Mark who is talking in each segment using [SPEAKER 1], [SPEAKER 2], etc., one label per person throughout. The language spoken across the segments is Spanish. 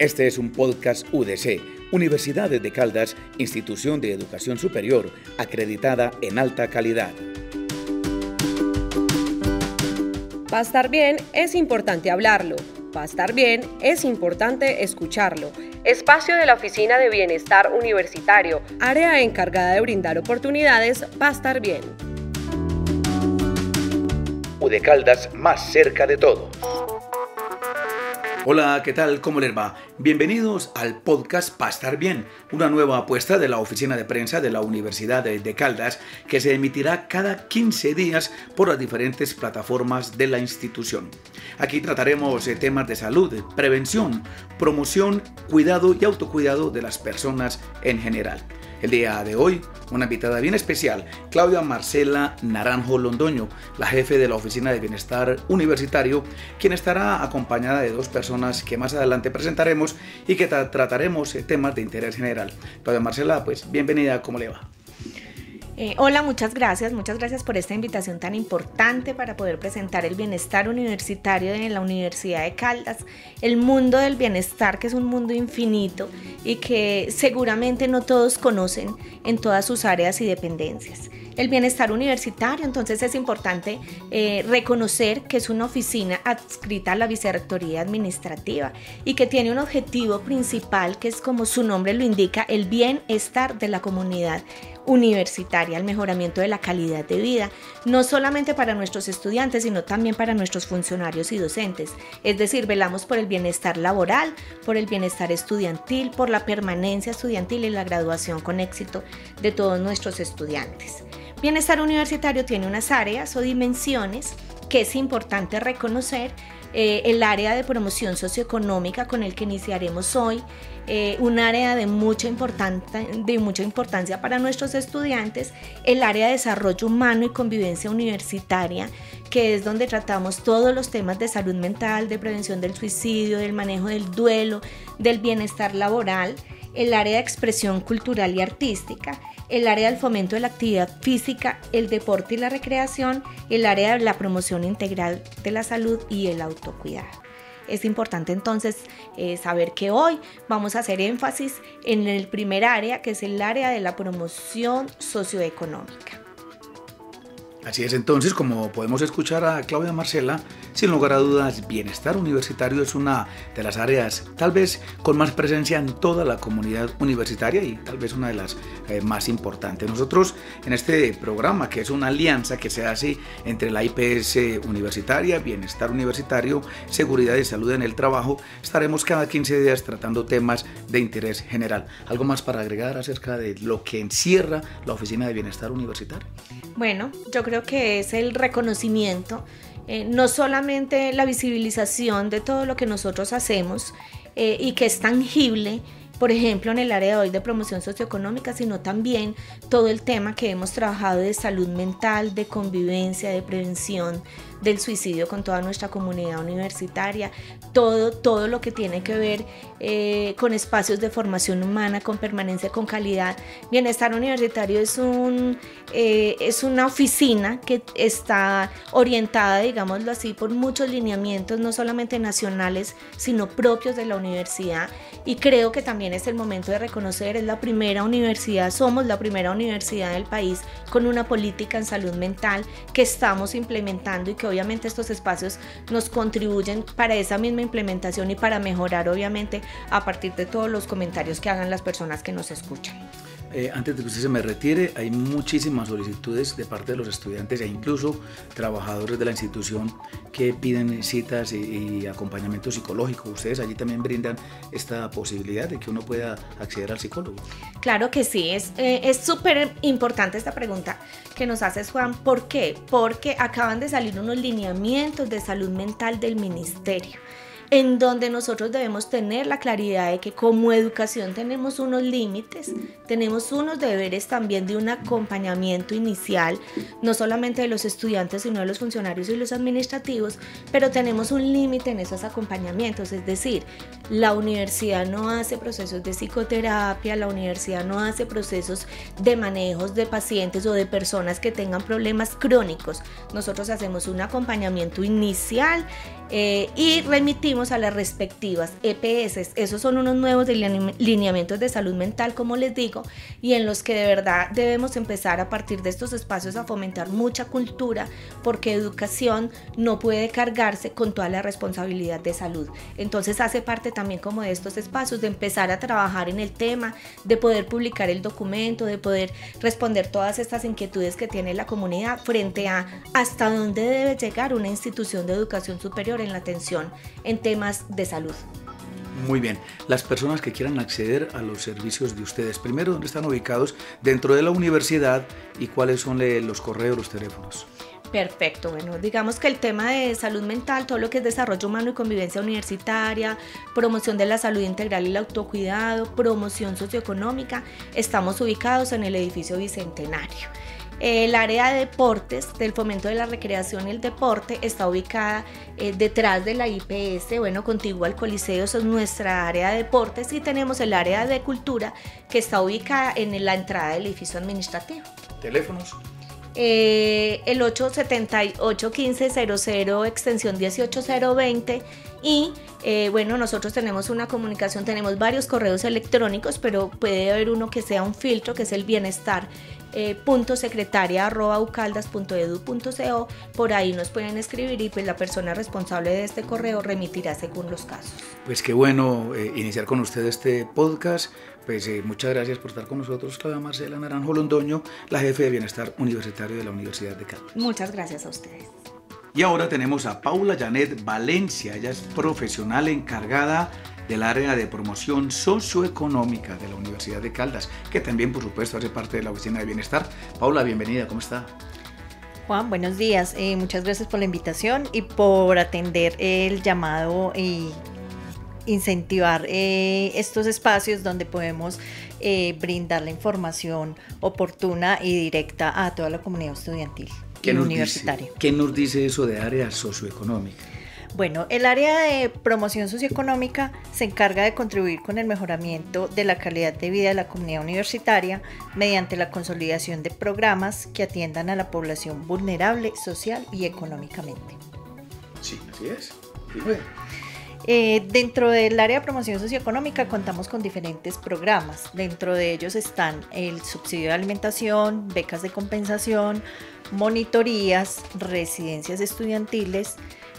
[SPEAKER 1] Este es un podcast UDC, Universidades de Caldas, institución de educación superior, acreditada en alta calidad.
[SPEAKER 2] Para estar bien es importante hablarlo. Para estar bien es importante escucharlo. Espacio de la Oficina de Bienestar Universitario, área encargada de brindar oportunidades para estar bien.
[SPEAKER 1] UD Caldas, más cerca de todo. Hola, ¿qué tal? ¿Cómo les va? Bienvenidos al podcast Pa' Estar Bien, una nueva apuesta de la oficina de prensa de la Universidad de Caldas que se emitirá cada 15 días por las diferentes plataformas de la institución. Aquí trataremos temas de salud, prevención, promoción, cuidado y autocuidado de las personas en general. El día de hoy, una invitada bien especial, Claudia Marcela Naranjo Londoño, la jefe de la Oficina de Bienestar Universitario, quien estará acompañada de dos personas que más adelante presentaremos y que trataremos temas de interés general. Claudia Marcela, pues bienvenida, ¿cómo le va?
[SPEAKER 3] Hola, muchas gracias por esta invitación tan importante para poder presentar el bienestar universitario en la Universidad de Caldas, el mundo del bienestar, que es un mundo infinito y que seguramente no todos conocen en todas sus áreas y dependencias. El bienestar universitario, entonces, es importante reconocer que es una oficina adscrita a la Vicerrectoría Administrativa y que tiene un objetivo principal que es, como su nombre lo indica, el bienestar de la comunidad universitaria, el mejoramiento de la calidad de vida, no solamente para nuestros estudiantes, sino también para nuestros funcionarios y docentes. Es decir, velamos por el bienestar laboral, por el bienestar estudiantil, por la permanencia estudiantil y la graduación con éxito de todos nuestros estudiantes. Bienestar universitario tiene unas áreas o dimensiones que es importante reconocer. El área de promoción socioeconómica con el que iniciaremos hoy, un área de mucha importancia para nuestros estudiantes, el área de desarrollo humano y convivencia universitaria, que es donde tratamos todos los temas de salud mental, de prevención del suicidio, del manejo del duelo, del bienestar laboral, el área de expresión cultural y artística, el área del fomento de la actividad física, el deporte y la recreación, el área de la promoción integral de la salud y el autocuidado. Es importante entonces saber que hoy vamos a hacer énfasis en el primer área, que es el área de la promoción socioeconómica.
[SPEAKER 1] Así es, entonces, como podemos escuchar a Claudia Marcela, sin lugar a dudas, bienestar universitario es una de las áreas tal vez con más presencia en toda la comunidad universitaria y tal vez una de las más importantes. Nosotros en este programa, que es una alianza que se hace entre la IPS universitaria, bienestar universitario, seguridad y salud en el trabajo, estaremos cada 15 días tratando temas de interés general. ¿Algo más para agregar acerca de lo que encierra la Oficina de Bienestar Universitario?
[SPEAKER 3] Bueno, yo creo que es el reconocimiento, no solamente la visibilización de todo lo que nosotros hacemos y que es tangible, por ejemplo, en el área de hoy de promoción socioeconómica, sino también todo el tema que hemos trabajado de salud mental, de convivencia, de prevención del suicidio con toda nuestra comunidad universitaria, todo lo que tiene que ver con espacios de formación humana, con permanencia, con calidad. Bienestar universitario es una oficina que está orientada, digámoslo así, por muchos lineamientos, no solamente nacionales, sino propios de la universidad, y creo que también es el momento de reconocer, es la primera universidad, somos la primera universidad del país con una política en salud mental que estamos implementando y que obviamente estos espacios nos contribuyen para esa misma implementación y para mejorar obviamente a partir de todos los comentarios que hagan las personas que nos escuchan.
[SPEAKER 1] Antes de que usted se me retire, hay muchísimas solicitudes de parte de los estudiantes e incluso trabajadores de la institución que piden citas y acompañamiento psicológico. ¿Ustedes allí también brindan esta posibilidad de que uno pueda acceder al psicólogo?
[SPEAKER 3] Claro que sí, es súper importante esta pregunta que nos haces, Juan. ¿Por qué? Porque acaban de salir unos lineamientos de salud mental del ministerio, en donde nosotros debemos tener la claridad de que como educación tenemos unos límites, tenemos unos deberes también de un acompañamiento inicial, no solamente de los estudiantes, sino de los funcionarios y los administrativos, pero tenemos un límite en esos acompañamientos, es decir, la universidad no hace procesos de psicoterapia, la universidad no hace procesos de manejos de pacientes o de personas que tengan problemas crónicos. Nosotros hacemos un acompañamiento inicial y remitimos a las respectivas EPS. Esos son unos nuevos lineamientos de salud mental, como les digo, y en los que de verdad debemos empezar a partir de estos espacios a fomentar mucha cultura, porque educación no puede cargarse con toda la responsabilidad de salud. Entonces hace parte también como de estos espacios de empezar a trabajar en el tema, de poder publicar el documento, de poder responder todas estas inquietudes que tiene la comunidad frente a hasta dónde debe llegar una institución de educación superior en la atención en temas de salud.
[SPEAKER 1] Muy bien, las personas que quieran acceder a los servicios de ustedes, primero, ¿dónde están ubicados dentro de la universidad y cuáles son los correos, los teléfonos?
[SPEAKER 3] Perfecto, bueno, digamos que el tema de salud mental, todo lo que es desarrollo humano y convivencia universitaria, promoción de la salud integral y el autocuidado, promoción socioeconómica, estamos ubicados en el edificio Bicentenario. El área de deportes, del fomento de la recreación y el deporte, está ubicada detrás de la IPS, bueno, contiguo al Coliseo, eso es nuestra área de deportes, y tenemos el área de cultura que está ubicada en la entrada del edificio administrativo.
[SPEAKER 1] ¿Teléfonos?
[SPEAKER 3] El 878-1500, extensión 18020, y bueno, nosotros tenemos una comunicación, tenemos varios correos electrónicos, pero puede haber uno que sea un filtro, que es el bienestar.secretaria@ucaldas.edu.co. Por ahí nos pueden escribir y pues la persona responsable de este correo remitirá según los casos.
[SPEAKER 1] Pues qué bueno iniciar con usted este podcast. Pues muchas gracias por estar con nosotros, Claudia Marcela Naranjo Londoño, la jefe de Bienestar Universitario de la Universidad de Caldas.
[SPEAKER 3] Muchas gracias a ustedes.
[SPEAKER 1] Y ahora tenemos a Paula Janet Valencia, ella es profesional encargada del área de promoción socioeconómica de la Universidad de Caldas, que también por supuesto hace parte de la Oficina de Bienestar. Paula, bienvenida, ¿cómo está?
[SPEAKER 4] Juan, buenos días, muchas gracias por la invitación y por atender el llamado y incentivar estos espacios donde podemos brindar la información oportuna y directa a toda la comunidad estudiantil y universitaria.
[SPEAKER 1] ¿Qué nos dice eso de área socioeconómica?
[SPEAKER 4] Bueno, el área de promoción socioeconómica se encarga de contribuir con el mejoramiento de la calidad de vida de la comunidad universitaria mediante la consolidación de programas que atiendan a la población vulnerable social y económicamente.
[SPEAKER 1] Sí, así es. Sí, bueno.
[SPEAKER 4] Dentro del área de promoción socioeconómica contamos con diferentes programas. Dentro de ellos están el subsidio de alimentación, becas de compensación, monitorías, residencias estudiantiles,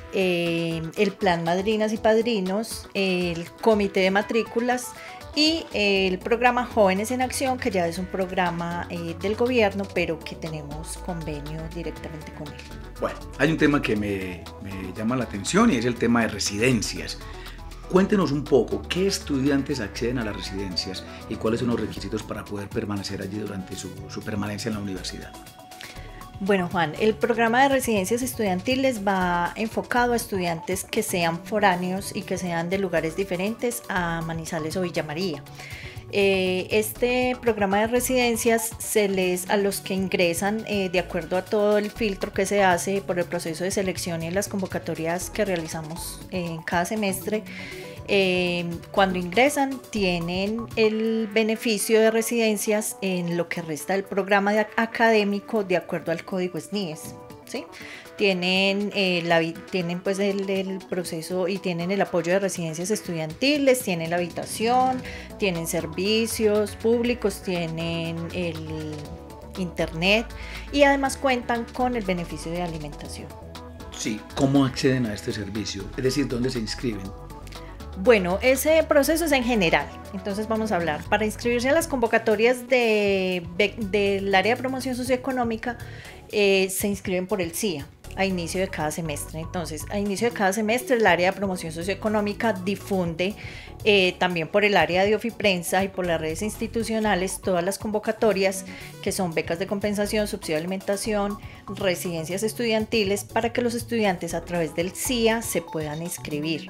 [SPEAKER 4] el plan Madrinas y Padrinos, el comité de matrículas y el programa Jóvenes en Acción, que ya es un programa del gobierno, pero que tenemos convenio directamente con él.
[SPEAKER 1] Bueno, hay un tema que me llama la atención y es el tema de residencias. Cuéntenos un poco, ¿qué estudiantes acceden a las residencias y cuáles son los requisitos para poder permanecer allí durante su permanencia en la universidad?
[SPEAKER 4] Bueno, Juan, el programa de residencias estudiantiles va enfocado a estudiantes que sean foráneos y que sean de lugares diferentes a Manizales o Villa María. Este programa de residencias a los que ingresan de acuerdo a todo el filtro que se hace por el proceso de selección y en las convocatorias que realizamos en cada semestre, cuando ingresan tienen el beneficio de residencias en lo que resta del programa académico de acuerdo al código SNIES, ¿sí? Tienen pues el proceso y tienen el apoyo de residencias estudiantiles, tienen la habitación, tienen servicios públicos, tienen el internet y además cuentan con el beneficio de alimentación.
[SPEAKER 1] Sí, ¿cómo acceden a este servicio? Es decir, ¿dónde se inscriben?
[SPEAKER 4] Bueno, ese proceso es en general, entonces vamos a hablar. Para inscribirse a las convocatorias del área de promoción socioeconómica se inscriben por el CIA a inicio de cada semestre. Entonces, a inicio de cada semestre el área de promoción socioeconómica difunde también por el área de Ofiprensa y por las redes institucionales todas las convocatorias que son becas de compensación, subsidio de alimentación, residencias estudiantiles, para que los estudiantes a través del CIA se puedan inscribir.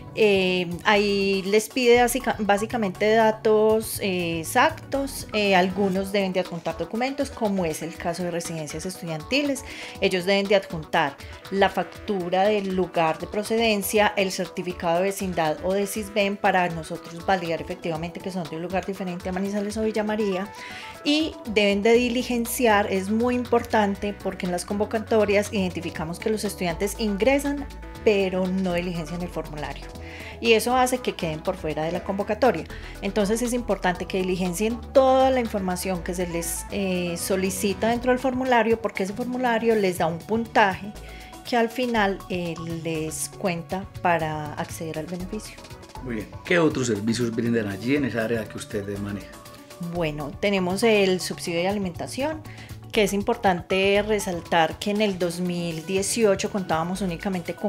[SPEAKER 4] Ahí les pide básicamente datos exactos, algunos deben de adjuntar documentos, como es el caso de residencias estudiantiles. Ellos deben de adjuntar la factura del lugar de procedencia, el certificado de vecindad o de SISBEN para nosotros validar efectivamente que son de un lugar diferente a Manizales o Villa María, y deben de diligenciar, es muy importante porque en las convocatorias identificamos que los estudiantes ingresan pero no diligencian el formulario. Y eso hace que queden por fuera de la convocatoria. Entonces es importante que diligencien toda la información que se les solicita dentro del formulario, porque ese formulario les da un puntaje que al final les cuenta para acceder al beneficio.
[SPEAKER 1] Muy bien. ¿Qué otros servicios brindan allí en esa área que usted maneja?
[SPEAKER 4] Bueno, tenemos el subsidio de alimentación, que es importante resaltar que en el 2018 contábamos únicamente con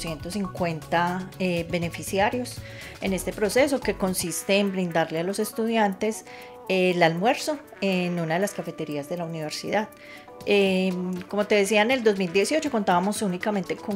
[SPEAKER 4] 450 beneficiarios en este proceso, que consiste en brindarle a los estudiantes el almuerzo en una de las cafeterías de la universidad. Como te decía, en el 2018 contábamos únicamente con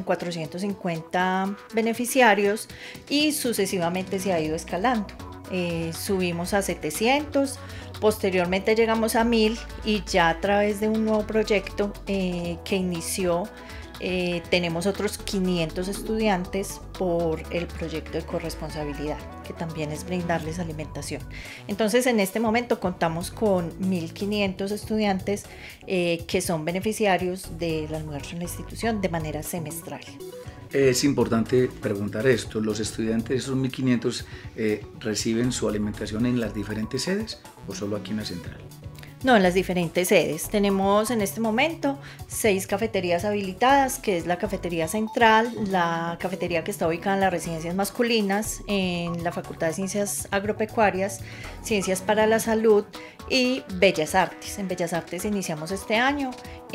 [SPEAKER 4] 450 beneficiarios y sucesivamente se ha ido escalando. Subimos a 700, posteriormente llegamos a 1000 y ya a través de un nuevo proyecto que inició tenemos otros 500 estudiantes por el proyecto de corresponsabilidad, que también es brindarles alimentación. Entonces en este momento contamos con 1500 estudiantes que son beneficiarios del almuerzo en la institución de manera semestral.
[SPEAKER 1] Es importante preguntar esto, ¿los estudiantes, esos 1500, reciben su alimentación en las diferentes sedes o solo aquí en la central?
[SPEAKER 4] No, en las diferentes sedes. Tenemos en este momento 6 cafeterías habilitadas, que es la cafetería central, la cafetería que está ubicada en las residencias masculinas, en la Facultad de Ciencias Agropecuarias, Ciencias para la Salud y Bellas Artes. En Bellas Artes iniciamos este año,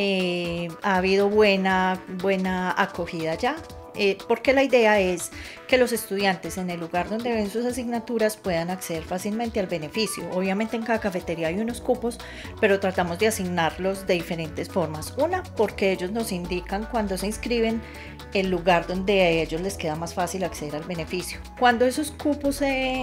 [SPEAKER 4] ha habido buena acogida ya. Porque la idea es que los estudiantes en el lugar donde ven sus asignaturas puedan acceder fácilmente al beneficio. Obviamente en cada cafetería hay unos cupos, pero tratamos de asignarlos de diferentes formas. Una, porque ellos nos indican cuando se inscriben el lugar donde a ellos les queda más fácil acceder al beneficio. Cuando esos cupos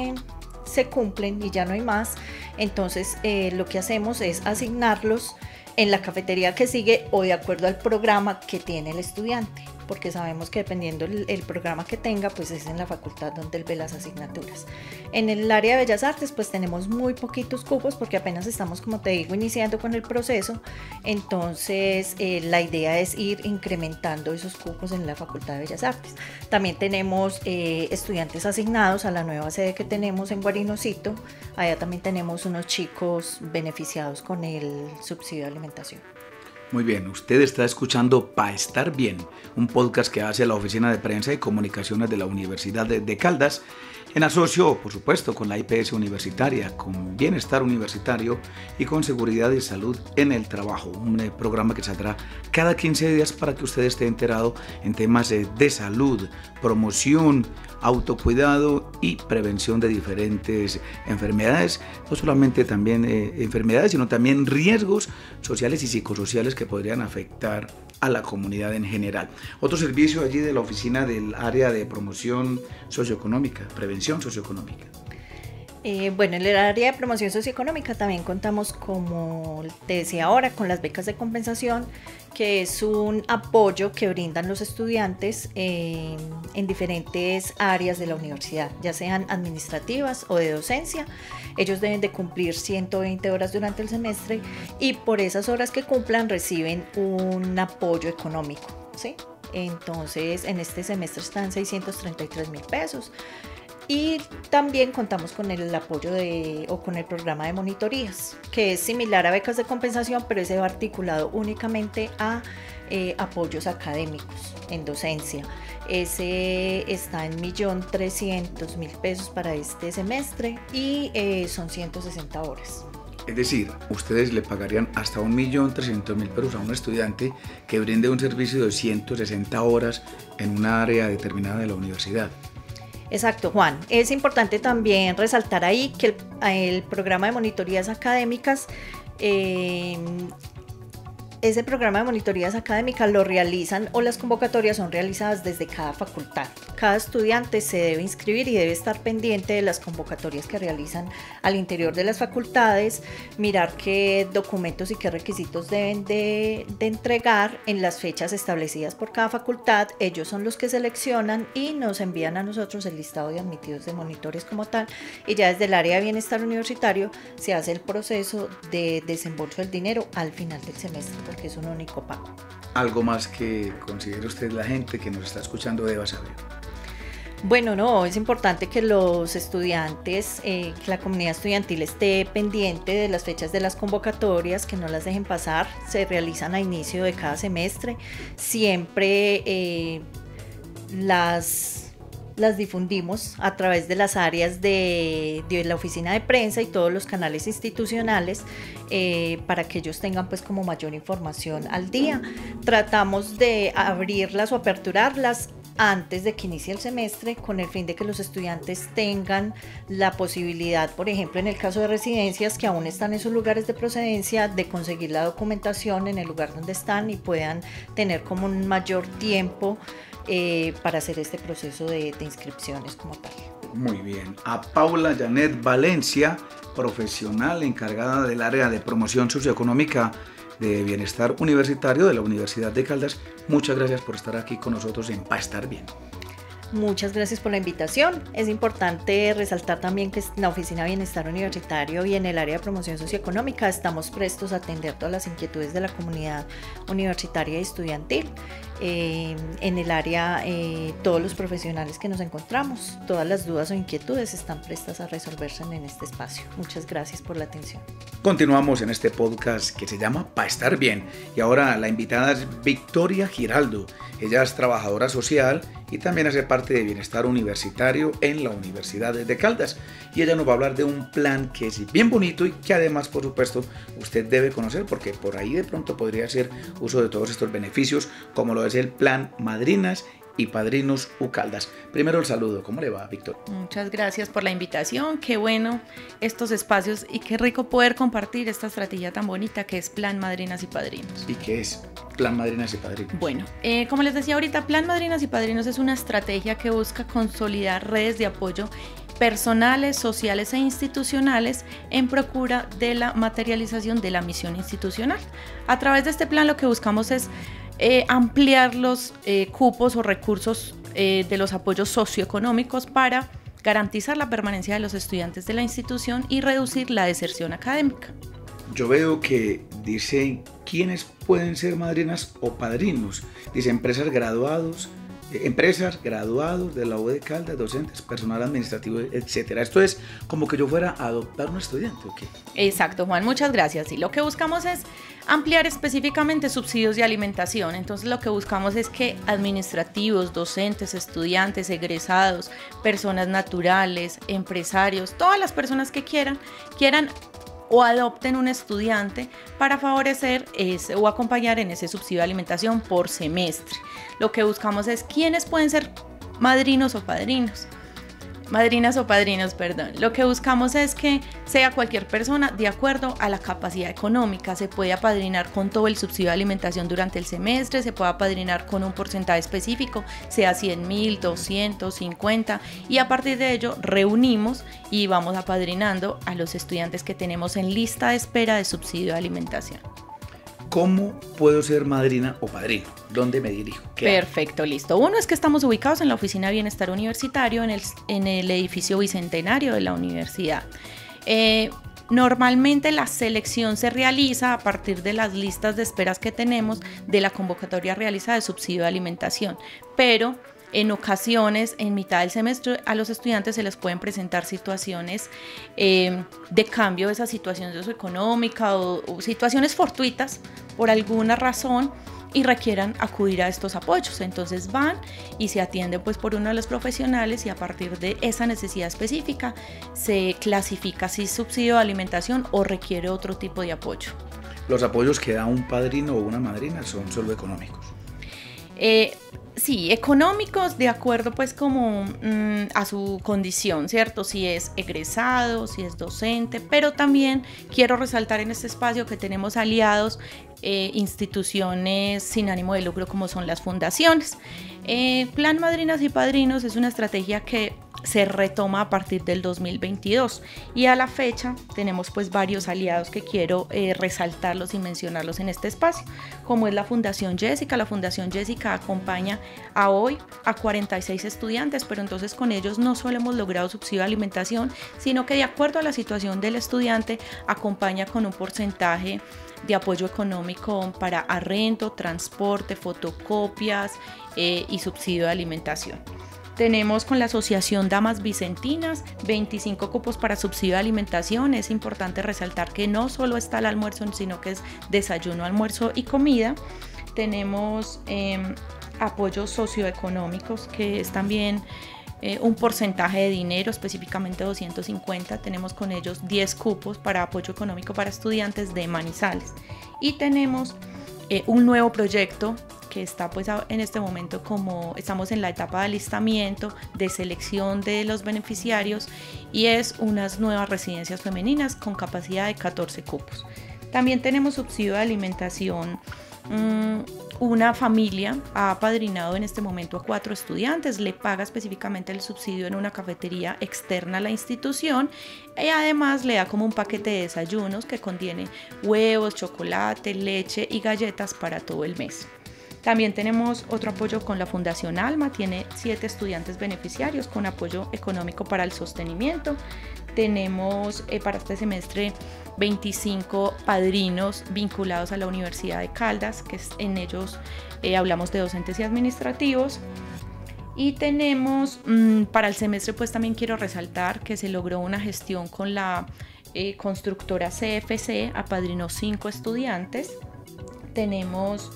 [SPEAKER 4] se cumplen y ya no hay más, entonces lo que hacemos es asignarlos en la cafetería que sigue o de acuerdo al programa que tiene el estudiante, porque sabemos que dependiendo el programa que tenga, pues es en la facultad donde él ve las asignaturas. En el área de Bellas Artes, pues tenemos muy poquitos cupos porque apenas estamos, como te digo, iniciando con el proceso. Entonces, la idea es ir incrementando esos cupos en la Facultad de Bellas Artes. También tenemos estudiantes asignados a la nueva sede que tenemos en Guarinocito. Allá también tenemos unos chicos beneficiados con el subsidio de alimentación.
[SPEAKER 1] Muy bien, usted está escuchando Pa' Estar Bien, un podcast que hace la Oficina de Prensa y Comunicaciones de la Universidad de Caldas, en asocio, por supuesto, con la IPS Universitaria, con Bienestar Universitario y con Seguridad y Salud en el Trabajo, un programa que saldrá cada 15 días para que usted esté enterado en temas de salud, promoción, autocuidado y prevención de diferentes enfermedades, no solamente también enfermedades, sino también riesgos sociales y psicosociales que podrían afectar a la comunidad en general. Otro servicio allí de la oficina del área de promoción socioeconómica, prevención socioeconómica.
[SPEAKER 4] Bueno, en el área de promoción socioeconómica también contamos, como te decía ahora, con las becas de compensación, que es un apoyo que brindan los estudiantes en diferentes áreas de la universidad, ya sean administrativas o de docencia. Ellos deben de cumplir 120 horas durante el semestre y por esas horas que cumplan reciben un apoyo económico, ¿sí? Entonces, en este semestre están 633.000 pesos. Y también contamos con el apoyo con el programa de monitorías, que es similar a becas de compensación, pero ese va articulado únicamente a apoyos académicos en docencia. Ese está en 1.300.000 pesos para este semestre y son 160 horas.
[SPEAKER 1] Es decir, ustedes le pagarían hasta 1.300.000 pesos a un estudiante que brinde un servicio de 160 horas en un área determinada de la universidad.
[SPEAKER 4] Exacto, Juan. Es importante también resaltar ahí que el programa de monitorías académicas, ese programa de monitorías académicas lo realizan o las convocatorias son realizadas desde cada facultad. Cada estudiante se debe inscribir y debe estar pendiente de las convocatorias que realizan al interior de las facultades, mirar qué documentos y qué requisitos deben de entregar en las fechas establecidas por cada facultad. Ellos son los que seleccionan y nos envían a nosotros el listado de admitidos de monitores como tal, y ya desde el área de bienestar universitario se hace el proceso de desembolso del dinero al final del semestre. porque es un único pago.
[SPEAKER 1] ¿Algo más que considere usted la gente que nos está escuchando deba saber?
[SPEAKER 4] Bueno, no, es importante que los estudiantes, que la comunidad estudiantil esté pendiente de las fechas de las convocatorias, que no las dejen pasar, se realizan a inicio de cada semestre, siempre las difundimos a través de las áreas de la oficina de prensa y todos los canales institucionales para que ellos tengan pues como mayor información al día. Tratamos de abrirlas o aperturarlas antes de que inicie el semestre con el fin de que los estudiantes tengan la posibilidad, por ejemplo, en el caso de residencias que aún están en sus lugares de procedencia, de conseguir la documentación en el lugar donde están y puedan tener como un mayor tiempo para hacer este proceso de inscripciones como tal.
[SPEAKER 1] Muy bien. A Paula Janet Valencia, profesional encargada del área de promoción socioeconómica de bienestar universitario de la Universidad de Caldas, muchas gracias por estar aquí con nosotros en Pa' Estar Bien.
[SPEAKER 4] Muchas gracias por la invitación. Es importante resaltar también que en la Oficina de Bienestar Universitario y en el área de promoción socioeconómica estamos prestos a atender todas las inquietudes de la comunidad universitaria y estudiantil. En el área, todos los profesionales que nos encontramos, todas las dudas o inquietudes están prestas a resolverse en este espacio. Muchas gracias por la atención.
[SPEAKER 1] Continuamos en este podcast que se llama Pa' Estar Bien y ahora la invitada es Victoria Giraldo. Ella es trabajadora social y también hace parte de Bienestar Universitario en la Universidad de Caldas y ella nos va a hablar de un plan que es bien bonito y que además, por supuesto, usted debe conocer porque por ahí de pronto podría hacer uso de todos estos beneficios, como lo es el plan Madrinas y Padrinos UCaldas. Primero el saludo, ¿cómo le va, Víctor?
[SPEAKER 5] Muchas gracias por la invitación, qué bueno estos espacios y qué rico poder compartir esta estrategia tan bonita que es Plan Madrinas y Padrinos.
[SPEAKER 1] ¿Y qué es Plan Madrinas y Padrinos?
[SPEAKER 5] Bueno, como les decía ahorita, Plan Madrinas y Padrinos es una estrategia que busca consolidar redes de apoyo personales, sociales e institucionales en procura de la materialización de la misión institucional. A través de este plan lo que buscamos es ampliar los cupos o recursos de los apoyos socioeconómicos para garantizar la permanencia de los estudiantes de la institución y reducir la deserción académica.
[SPEAKER 1] Yo veo que dice quiénes pueden ser madrinas o padrinos. Dice empresas graduados de la U de Caldas, docentes, personal administrativo, etcétera. Esto es como que yo fuera a adoptar un estudiante, ¿o qué?
[SPEAKER 5] Exacto, Juan, muchas gracias. Y lo que buscamos es ampliar específicamente subsidios de alimentación. Entonces lo que buscamos es que administrativos, docentes, estudiantes, egresados, personas naturales, empresarios, todas las personas que quieran o adopten un estudiante para favorecer o acompañar en ese subsidio de alimentación por semestre. Lo que buscamos es quiénes pueden ser madrinas o padrinos. Lo que buscamos es que sea cualquier persona de acuerdo a la capacidad económica. Se puede apadrinar con todo el subsidio de alimentación durante el semestre, se puede apadrinar con un porcentaje específico, sea 100.000, 250, y a partir de ello reunimos y vamos apadrinando a los estudiantes que tenemos en lista de espera de subsidio de alimentación.
[SPEAKER 1] ¿Cómo puedo ser madrina o padrino? ¿Dónde me dirijo?
[SPEAKER 5] Perfecto, listo. Uno es que estamos ubicados en la Oficina de Bienestar Universitario en el edificio bicentenario de la universidad. Normalmente la selección se realiza a partir de las listas de esperas que tenemos de la convocatoria realizada de subsidio de alimentación, pero en ocasiones, en mitad del semestre, a los estudiantes se les pueden presentar situaciones de cambio de esa situación socioeconómica o situaciones fortuitas por alguna razón y requieran acudir a estos apoyos. Entonces van y se atienden pues por uno de los profesionales y a partir de esa necesidad específica se clasifica si es subsidio de alimentación o requiere otro tipo de apoyo.
[SPEAKER 1] ¿Los apoyos que da un padrino o una madrina son solo económicos?
[SPEAKER 5] Sí, económicos de acuerdo pues como a su condición, ¿cierto? Si es egresado, si es docente, pero también quiero resaltar en este espacio que tenemos aliados instituciones sin ánimo de lucro como son las fundaciones. Plan Madrinas y Padrinos es una estrategia que se retoma a partir del 2022 y a la fecha tenemos pues varios aliados que quiero resaltarlos y mencionarlos en este espacio, como es la Fundación Jessica. La Fundación Jessica acompaña acompaña hoy a 46 estudiantes, pero entonces con ellos no solo hemos logrado subsidio de alimentación, sino que de acuerdo a la situación del estudiante acompaña con un porcentaje de apoyo económico para arrendo, transporte, fotocopias y subsidio de alimentación. Tenemos con la Asociación Damas Vicentinas 25 cupos para subsidio de alimentación. Es importante resaltar que no solo está el almuerzo, sino que es desayuno, almuerzo y comida. Tenemos apoyos socioeconómicos, que es también un porcentaje de dinero, específicamente 250. Tenemos con ellos 10 cupos para apoyo económico para estudiantes de Manizales. Y tenemos un nuevo proyecto que está pues en este momento, como estamos en la etapa de alistamiento, de selección de los beneficiarios, y es unas nuevas residencias femeninas con capacidad de 14 cupos. También tenemos subsidio de alimentación. Una familia ha apadrinado en este momento a 4 estudiantes, le paga específicamente el subsidio en una cafetería externa a la institución y además le da como un paquete de desayunos que contiene huevos, chocolate, leche y galletas para todo el mes. También tenemos otro apoyo con la Fundación Alma, tiene 7 estudiantes beneficiarios con apoyo económico para el sostenimiento. Tenemos para este semestre 25 padrinos vinculados a la Universidad de Caldas, que en ellos hablamos de docentes y administrativos. Y tenemos para el semestre, pues también quiero resaltar que se logró una gestión con la constructora CFC, apadrinó 5 estudiantes. Tenemos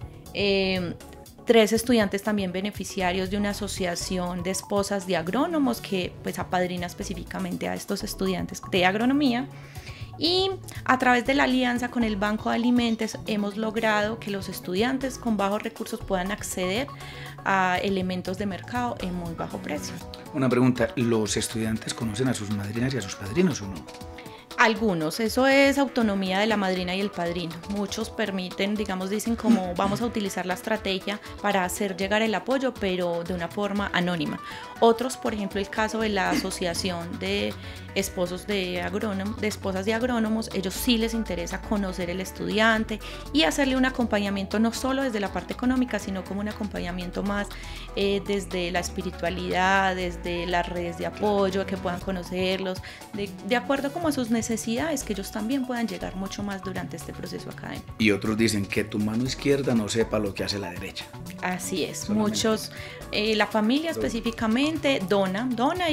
[SPEAKER 5] 3 estudiantes también beneficiarios de una asociación de esposas de agrónomos que pues apadrina específicamente a estos estudiantes de agronomía. Y a través de la alianza con el Banco de Alimentos hemos logrado que los estudiantes con bajos recursos puedan acceder a elementos de mercado en muy bajo precio.
[SPEAKER 1] Una pregunta, ¿los estudiantes conocen a sus madrinas y a sus padrinos o no?
[SPEAKER 5] Algunos, eso es autonomía de la madrina y el padrino. Muchos permiten, digamos, dicen como vamos a utilizar la estrategia para hacer llegar el apoyo, pero de una forma anónima. Otros, por ejemplo, el caso de la asociación de esposas de agrónomos, ellos sí les interesa conocer el estudiante y hacerle un acompañamiento no solo desde la parte económica, sino como un acompañamiento más desde la espiritualidad, desde las redes de apoyo, que puedan conocerlos, de acuerdo como a sus necesidades, que ellos también puedan llegar mucho más durante este proceso académico.
[SPEAKER 1] Y otros dicen que tu mano izquierda no sepa lo que hace la derecha.
[SPEAKER 5] Así es,
[SPEAKER 1] solamente.
[SPEAKER 5] Muchos, la familia específicamente dona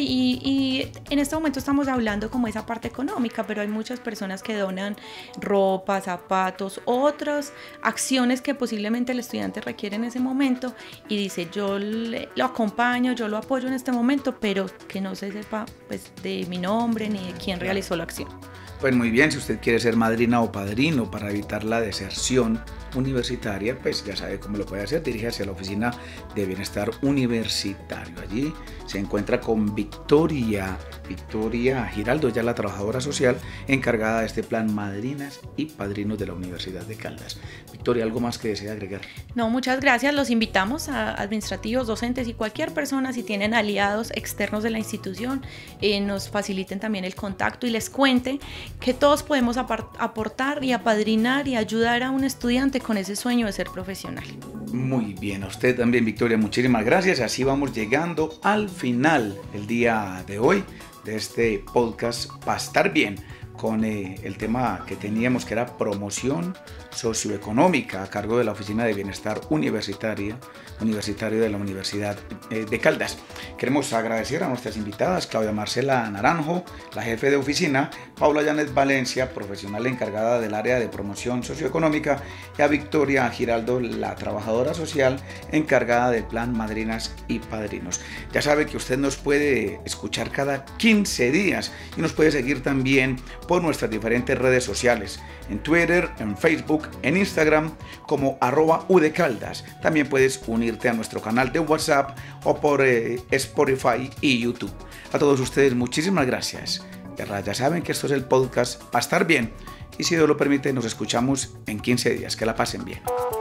[SPEAKER 5] y en este momento estamos hablando como esa parte económica, pero hay muchas personas que donan ropa, zapatos, otras acciones que posiblemente el estudiante requiere en ese momento y dice yo lo acompaño, yo lo apoyo en este momento, pero que no se sepa pues, de mi nombre ni de quién realizó la acción.
[SPEAKER 1] Pues muy bien, si usted quiere ser madrina o padrino para evitar la deserción universitaria, pues ya sabe cómo lo puede hacer. Diríjase a la Oficina de Bienestar Universitario. Allí se encuentra con Victoria Giraldo, ya la trabajadora social encargada de este plan Madrinas y Padrinos de la Universidad de Caldas. Victoria, ¿algo más que desea agregar?
[SPEAKER 5] No, muchas gracias. Los invitamos a administrativos, docentes y cualquier persona, si tienen aliados externos de la institución, nos faciliten también el contacto y les cuente que todos podemos aportar y apadrinar y ayudar a un estudiante con ese sueño de ser profesional.
[SPEAKER 1] Muy bien, a usted también, Victoria, muchísimas gracias. Así vamos llegando al final el día de hoy de este podcast para estar bien, con el tema que teníamos, que era promoción socioeconómica a cargo de la Oficina de Bienestar Universitario de la Universidad de Caldas. Queremos agradecer a nuestras invitadas, Claudia Marcela Naranjo, la jefe de oficina, Paula Janet Valencia, profesional encargada del área de promoción socioeconómica, y a Victoria Giraldo, la trabajadora social encargada del plan Madrinas y Padrinos. Ya sabe que usted nos puede escuchar cada 15 días y nos puede seguir también por nuestras diferentes redes sociales, en Twitter, en Facebook, en Instagram, como @udecaldas. También puedes unirte a nuestro canal de WhatsApp o por Spotify y YouTube. A todos ustedes, muchísimas gracias. Ya saben que esto es el podcast para estar bien y si Dios lo permite, nos escuchamos en 15 días. Que la pasen bien.